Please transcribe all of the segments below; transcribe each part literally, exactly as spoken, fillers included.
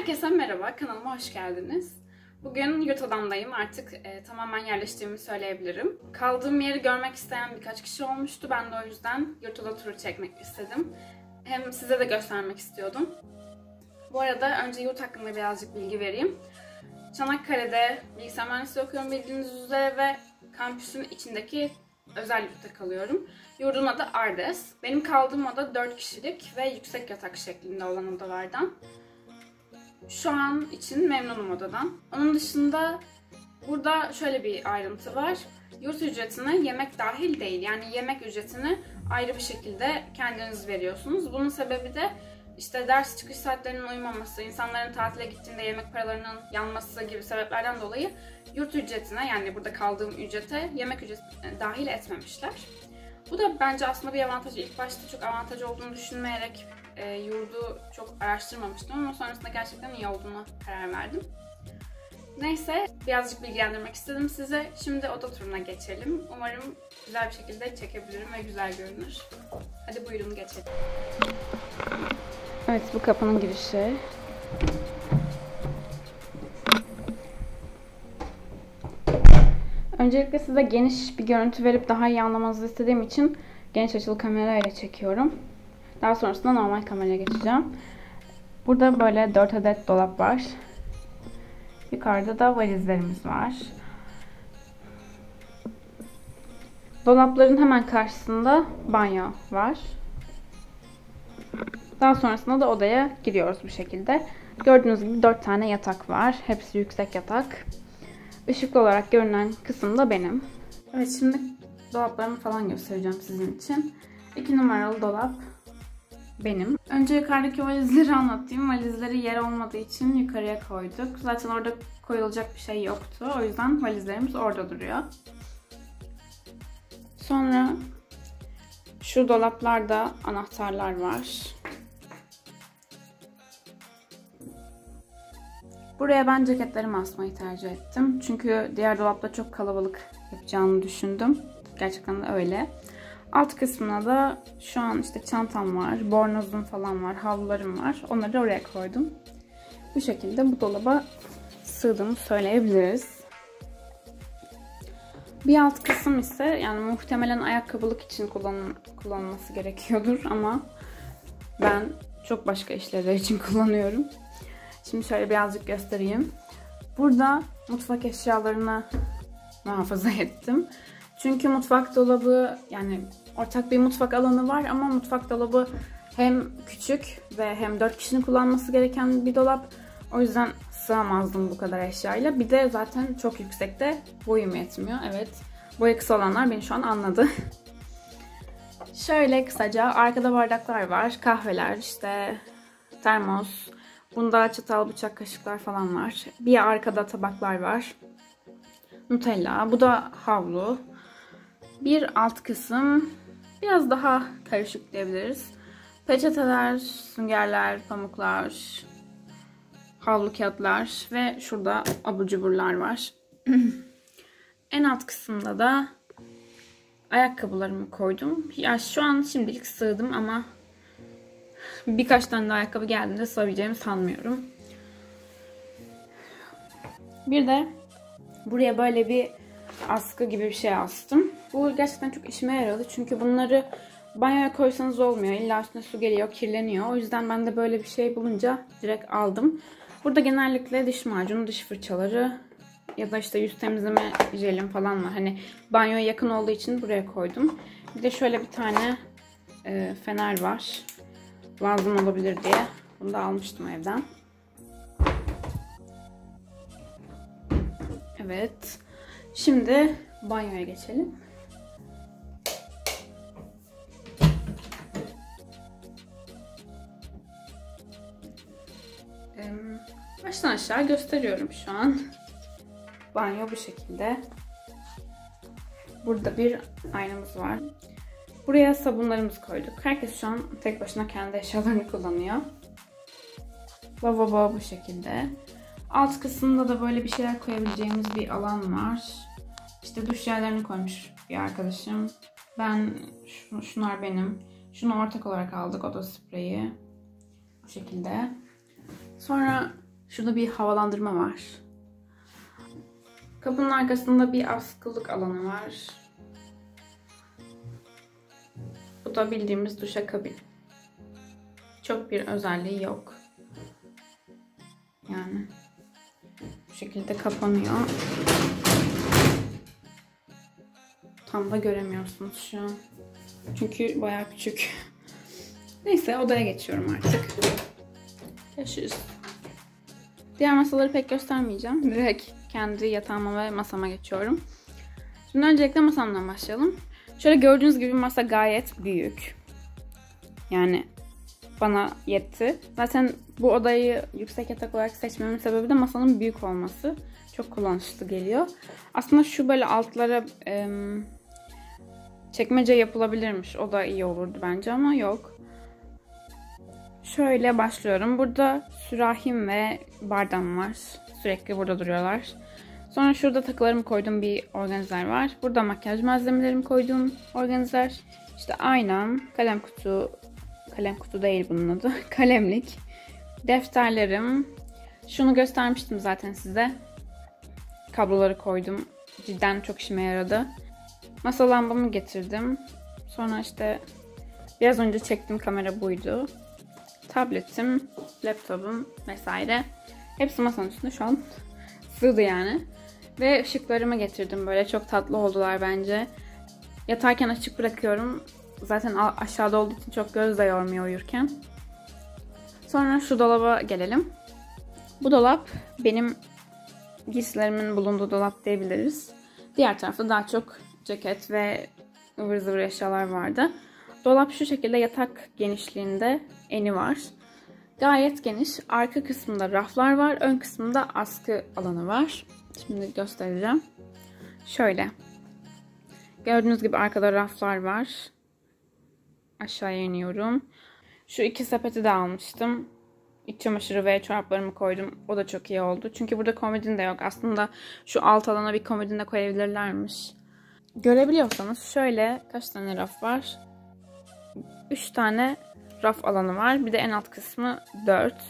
Herkese merhaba, kanalıma hoş geldiniz. Bugün yurt odamdayım, artık e, tamamen yerleştiğimi söyleyebilirim. Kaldığım yeri görmek isteyen birkaç kişi olmuştu, ben de o yüzden yurt oda turu çekmek istedim. Hem size de göstermek istiyordum. Bu arada önce yurt hakkında birazcık bilgi vereyim. Çanakkale'de bilgisayar mühendisliği okuyorum bildiğiniz üzere ve kampüsün içindeki özel yurtta kalıyorum. Yurdun adı Ardes. Benim kaldığım oda dört kişilik ve yüksek yatak şeklinde olan odalardan. Şu an için memnunum odadan. Onun dışında burada şöyle bir ayrıntı var. Yurt ücretine yemek dahil değil. Yani yemek ücretini ayrı bir şekilde kendiniz veriyorsunuz. Bunun sebebi de işte ders çıkış saatlerinin uymaması, insanların tatile gittiğinde yemek paralarının yanması gibi sebeplerden dolayı yurt ücretine, yani burada kaldığım ücrete yemek ücretine dahil etmemişler. Bu da bence aslında bir avantaj. İlk başta çok avantaj olduğunu düşünmeyerek e, yurdu çok araştırmamıştım ama sonrasında gerçekten iyi olduğuna karar verdim. Neyse, birazcık bilgilendirmek istedim size. Şimdi oda turuna geçelim. Umarım güzel bir şekilde çekebilirim ve güzel görünür. Hadi buyurun geçelim. Evet, bu kapının girişi. Öncelikle size geniş bir görüntü verip daha iyi anlamanızı istediğim için geniş açılı kamerayla çekiyorum. Daha sonrasında normal kameraya geçeceğim. Burada böyle dört adet dolap var. Yukarıda da valizlerimiz var. Dolapların hemen karşısında banyo var. Daha sonrasında da odaya giriyoruz bu şekilde. Gördüğünüz gibi dört tane yatak var. Hepsi yüksek yatak. Işıklı olarak görünen kısım da benim. Evet, şimdi dolaplarımı falan göstereceğim sizin için. iki numaralı dolap benim. Önce yukarıdaki valizleri anlatayım. Valizleri yer olmadığı için yukarıya koyduk. Zaten orada koyulacak bir şey yoktu. O yüzden valizlerimiz orada duruyor. Sonra şu dolaplarda anahtarlar var. Buraya ben ceketlerimi asmayı tercih ettim. Çünkü diğer dolapta çok kalabalık yapacağını düşündüm. Gerçekten de öyle. Alt kısmına da şu an işte çantam var, bornozum falan var, havlularım var. Onları oraya koydum. Bu şekilde bu dolaba sığdığımı söyleyebiliriz. Bir alt kısım ise yani muhtemelen ayakkabılık için kullan kullanılması gerekiyordur ama ben çok başka işler için kullanıyorum. Şimdi şöyle birazcık göstereyim. Burada mutfak eşyalarını muhafaza ettim. Çünkü mutfak dolabı, yani ortak bir mutfak alanı var ama mutfak dolabı hem küçük ve hem dört kişinin kullanması gereken bir dolap. O yüzden sığamazdım bu kadar eşyayla. Bir de zaten çok yüksekte, boyum yetmiyor. Evet, boyu kısa olanlar beni şu an anladı. Şöyle kısaca arkada bardaklar var, kahveler, işte termos. Bunda çatal, bıçak, kaşıklar falan var. Bir arkada tabaklar var. Nutella. Bu da havlu. Bir alt kısım biraz daha karışık diyebiliriz. Peçeteler, süngerler, pamuklar, havlu kağıtlar ve şurada abur cuburlar var. En alt kısımda da ayakkabılarımı koydum. Ya şu an şimdilik sığdım ama birkaç tane de ayakkabı geldiğinde sığabileceğimi sanmıyorum. Bir de buraya böyle bir askı gibi bir şey astım. Bu gerçekten çok işime yaradı. Çünkü bunları banyoya koysanız olmuyor. İlla üstüne su geliyor, kirleniyor. O yüzden ben de böyle bir şey bulunca direkt aldım. Burada genellikle diş macunu, diş fırçaları ya da işte yüz temizleme jelim falan var. Hani banyoya yakın olduğu için buraya koydum. Bir de şöyle bir tane e, fener var. Lazım olabilir diye. Bunu da almıştım evden. Evet. Şimdi banyoya geçelim. Ee, baştan aşağı gösteriyorum şu an. Banyo bu şekilde. Burada bir aynamız var. Buraya sabunlarımızı koyduk. Herkes şu an tek başına kendi eşyalarını kullanıyor. Lavabo bu şekilde. Alt kısımda da böyle bir şeyler koyabileceğimiz bir alan var. İşte duş jellerini koymuş bir arkadaşım. Ben, şunlar benim. Şunu ortak olarak aldık, oda spreyi. Bu şekilde. Sonra Şurada bir havalandırma var. Kapının arkasında bir askılık alanı var. Bu da bildiğimiz duşakabin. Çok bir özelliği yok. Yani bu şekilde kapanıyor. Tam da göremiyorsunuz şu an. Çünkü bayağı küçük. Neyse odaya geçiyorum artık. Görüşürüz. Diğer masaları pek göstermeyeceğim. Direkt kendi yatağıma ve masama geçiyorum. Şimdi öncelikle masamdan başlayalım. Şöyle gördüğünüz gibi masa gayet büyük. Yani bana yetti. Zaten bu odayı yüksek yatak olarak seçmemin sebebi de masanın büyük olması. Çok kullanışlı geliyor. Aslında şu böyle altlara e, çekmece yapılabilirmiş. O da iyi olurdu bence ama yok. Şöyle başlıyorum. Burada sürahim ve bardağım var. Sürekli burada duruyorlar. Sonra şurada takılarımı koyduğum bir organizer var. Burada makyaj malzemelerimi koyduğum organizer. İşte aynam, kalem kutu, kalem kutu değil bunun adı. Kalemlik, defterlerim. Şunu göstermiştim zaten size. Kabloları koydum. Cidden çok işime yaradı. Masa lambamı getirdim. Sonra işte biraz önce çektiğim kamera buydu. Tabletim, laptopum vesaire. Hepsi masanın üstünde şu an sığdı yani. Ve ışıklarımı getirdim. Böyle çok tatlı oldular bence. Yatarken açık bırakıyorum. Zaten aşağıda olduğu için çok göz de yormuyor uyurken. Sonra şu dolaba gelelim. Bu dolap benim giysilerimin bulunduğu dolap diyebiliriz. Diğer tarafta daha çok ceket ve ıvır zıvır eşyalar vardı. Dolap şu şekilde yatak genişliğinde, eni var. Gayet geniş. Arka kısmında raflar var. Ön kısmında askı alanı var. Şimdi göstereceğim. Şöyle. Gördüğünüz gibi arkada raflar var. Aşağıya iniyorum. Şu iki sepeti de almıştım. İç çamaşırı ve çoraplarımı koydum. O da çok iyi oldu. Çünkü burada komodin de yok. Aslında şu alt alana bir komodin de koyabilirlermiş. Görebiliyorsanız şöyle kaç tane raf var? üç tane raf alanı var. Bir de en alt kısmı dört.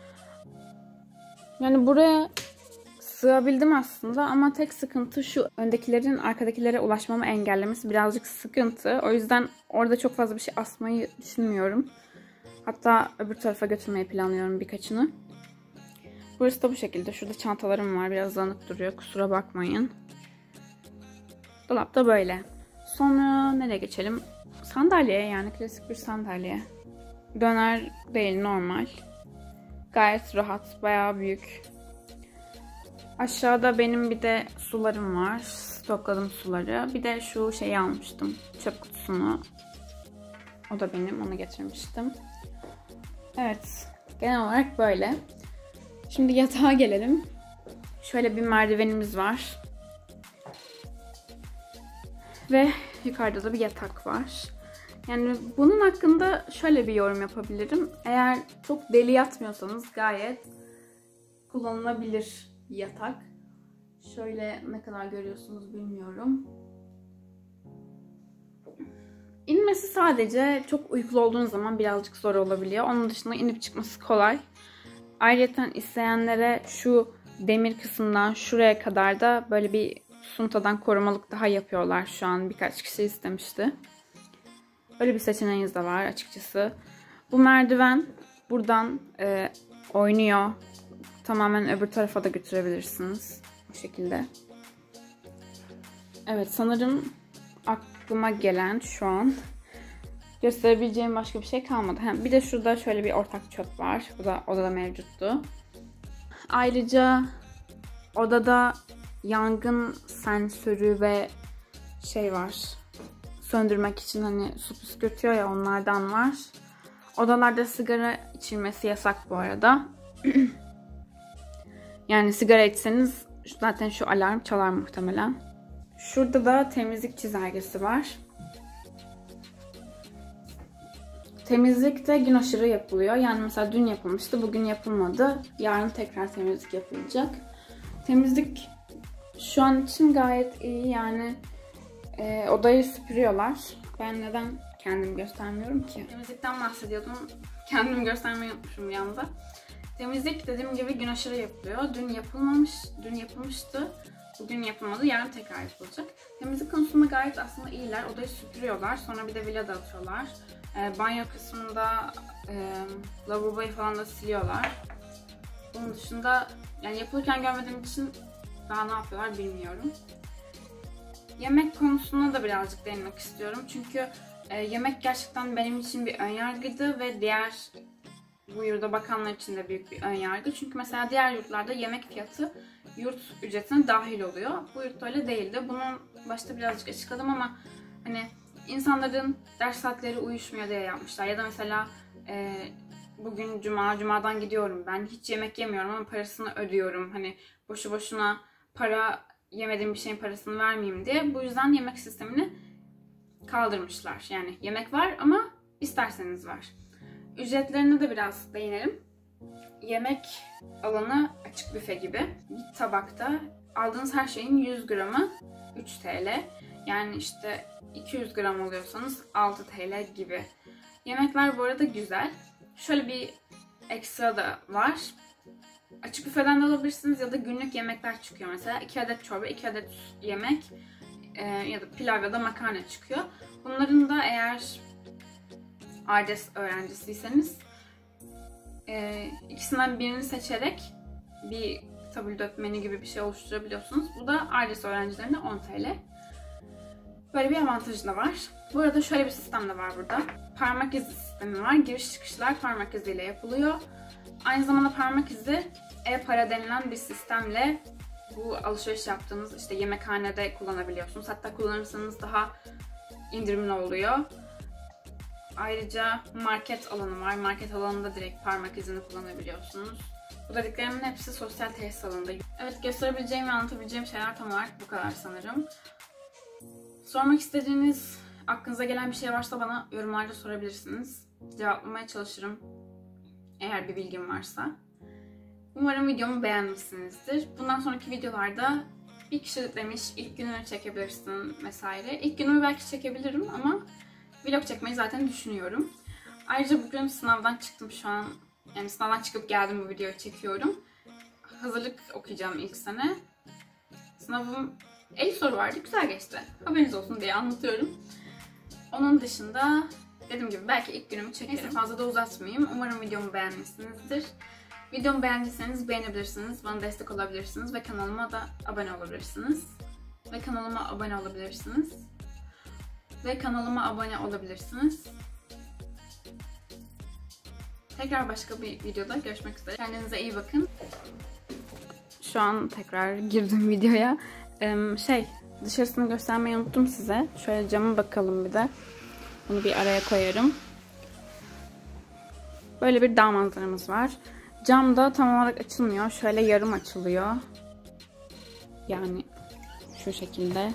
Yani buraya sığabildim aslında ama tek sıkıntı şu öndekilerin arkadakilere ulaşmamı engellemesi birazcık sıkıntı. O yüzden orada çok fazla bir şey asmayı düşünmüyorum. Hatta öbür tarafa götürmeyi planlıyorum birkaçını. Burası da bu şekilde. Şurada çantalarım var. Biraz dağınık duruyor. Kusura bakmayın. Dolap da böyle. Sonra nereye geçelim? Sandalyeye, yani klasik bir sandalye. Döner değil, normal. Gayet rahat. Bayağı büyük. Aşağıda benim bir de sularım var. Stokladım suları. Bir de şu şeyi almıştım. Çöp kutusunu. O da benim. Onu getirmiştim. Evet. Genel olarak böyle. Şimdi yatağa gelelim. Şöyle bir merdivenimiz var. Ve yukarıda da bir yatak var. Yani bunun hakkında şöyle bir yorum yapabilirim. Eğer çok deli yatmıyorsanız gayet kullanılabilir bir yatak. Şöyle ne kadar görüyorsunuz bilmiyorum. İnmesi sadece çok uykulu olduğunuz zaman birazcık zor olabiliyor. Onun dışında inip çıkması kolay. Ayrıca isteyenlere şu demir kısımdan şuraya kadar da böyle bir suntadan korumalık daha yapıyorlar şu an. Birkaç kişi istemişti. Böyle bir seçeneğiniz de var açıkçası. Bu merdiven buradan e, oynuyor. Tamamen öbür tarafa da götürebilirsiniz. Bu şekilde. Evet, sanırım aklıma gelen şu an gösterebileceğim başka bir şey kalmadı. Hem bir de şurada şöyle bir ortak çöp var. Bu da odada mevcuttu. Ayrıca odada yangın sensörü ve şey var. Söndürmek için hani su püskürtüyor ya, onlardan var. Odalarda sigara içilmesi yasak bu arada. Yani sigara içseniz zaten şu alarm çalar muhtemelen. Şurada da temizlik çizelgesi var. Temizlik de gün aşırı yapılıyor. Yani mesela dün yapılmıştı, bugün yapılmadı. Yarın tekrar temizlik yapılacak. Temizlik şu an için gayet iyi. Yani e, odayı süpürüyorlar. Ben neden kendimi göstermiyorum ki? Temizlikten bahsediyordum. Kendimi göstermeyi unutmuşum bir anda. Temizlik dediğim gibi gün aşırı yapılıyor. Dün yapılmamış, dün yapılmıştı. Bugün yapılmadı, yarın tekrar yapılacak. Temizlik konusunda gayet aslında iyiler. Odayı süpürüyorlar, sonra bir de villa dağıtıyorlar. E, banyo kısmında e, lavaboyu falan da siliyorlar. Bunun dışında yani yapılırken görmediğim için daha ne yapıyorlar bilmiyorum. Yemek konusuna da birazcık değinmek istiyorum. Çünkü e, yemek gerçekten benim için bir önyargıydı ve diğer bu yurda bakanlar için de büyük bir önyargı. Çünkü mesela diğer yurtlarda yemek fiyatı yurt ücretine dahil oluyor. Bu yurtta öyle değildi. Bunu başta birazcık açıkladım ama hani insanların ders saatleri uyuşmuyor diye yapmışlar. Ya da mesela e, bugün cuma, cumadan gidiyorum. Ben hiç yemek yemiyorum ama parasını ödüyorum. Hani boşu boşuna para yemediğim bir şeyin parasını vermeyeyim diye. Bu yüzden yemek sistemini kaldırmışlar. Yani yemek var ama isterseniz var. Ücretlerine de biraz değinelim. Yemek alanı açık büfe gibi. Bir tabakta aldığınız her şeyin yüz gramı üç TL. Yani işte iki yüz gram alıyorsanız altı TL gibi. Yemekler bu arada güzel. Şöyle bir ekstra da var. Açık büfeden de alabilirsiniz ya da günlük yemekler çıkıyor mesela. iki adet çorba, iki adet yemek e, ya da pilav ya da makarna çıkıyor. Bunların da eğer ARDES öğrencisiyseniz e, ikisinden birini seçerek bir tabldot menü gibi bir şey oluşturabiliyorsunuz. Bu da ARDES öğrencilerine on TL. Böyle bir avantajı da var. Bu arada şöyle bir sistem de var burada. Parmak izi sistemi var. Giriş çıkışlar parmak iziyle yapılıyor. Aynı zamanda parmak izi e-para denilen bir sistemle bu alışveriş yaptığınız işte yemekhanede kullanabiliyorsunuz. Hatta kullanırsanız daha indirimli oluyor. Ayrıca market alanı var. Market alanında direkt parmak izini kullanabiliyorsunuz. Bu dediklerimin hepsi sosyal tesis alanında. Evet, gösterebileceğim ve anlatabileceğim şeyler tam olarak bu kadar sanırım. Sormak istediğiniz, aklınıza gelen bir şey varsa bana yorumlarda sorabilirsiniz. Cevaplamaya çalışırım eğer bir bilgim varsa. Umarım videomu beğenmişsinizdir. Bundan sonraki videolarda bir kişi demiş ilk gününü çekebilirsin vesaire. İlk günümü belki çekebilirim ama vlog çekmeyi zaten düşünüyorum. Ayrıca bugün sınavdan çıktım şu an. Yani sınavdan çıkıp geldim, bu videoyu çekiyorum. Hazırlık okuyacağım ilk sene. Sınavım elli soru vardı, güzel geçti. Haberiniz olsun diye anlatıyorum. Onun dışında dediğim gibi belki ilk günümü çekerim. Neyse, fazla da uzatmayayım. Umarım videomu beğenmişsinizdir. Videomu beğendiyseniz beğenebilirsiniz, bana destek olabilirsiniz ve kanalıma da abone olabilirsiniz. Ve kanalıma abone olabilirsiniz. Ve kanalıma abone olabilirsiniz. Tekrar başka bir videoda görüşmek üzere. Kendinize iyi bakın. Şu an tekrar girdim videoya. Ee, şey, dışarısını göstermeyi unuttum size. Şöyle cama bakalım bir de. Bunu bir araya koyarım. Böyle bir dağ manzaramız var. Cam da tam olarak açılmıyor. Şöyle yarım açılıyor. Yani şu şekilde.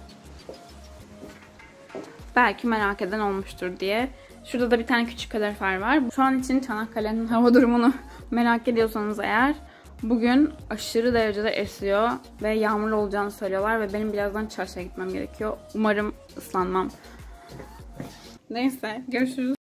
Belki merak eden olmuştur diye. Şurada da bir tane küçük kalorifer var. Şu an için Çanakkale'nin hava durumunu merak ediyorsanız eğer, bugün aşırı derecede esiyor ve yağmurlu olacağını söylüyorlar ve benim birazdan çarşıya gitmem gerekiyor. Umarım ıslanmam. Neyse, görüşürüz.